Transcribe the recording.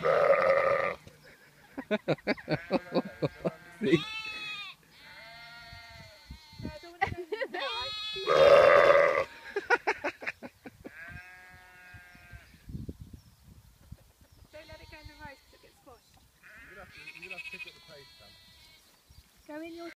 See? Don't let it go in the road because it gets squashed. You're gonna have to pick up the pace, Sam. Go in your